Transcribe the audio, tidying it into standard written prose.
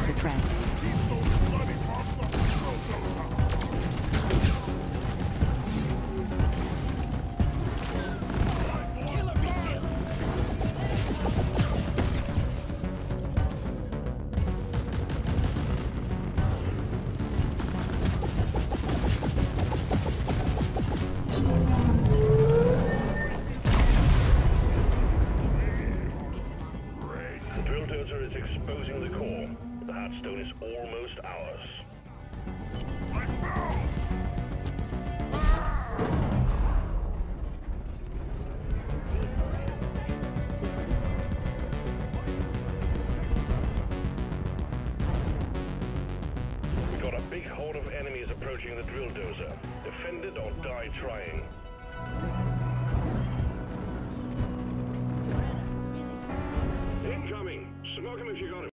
the treads. Exposing the core. The Heartstone is almost ours. We got a big horde of enemies approaching the drill dozer. Defend it or die trying. Incoming! Smoke him if you got him.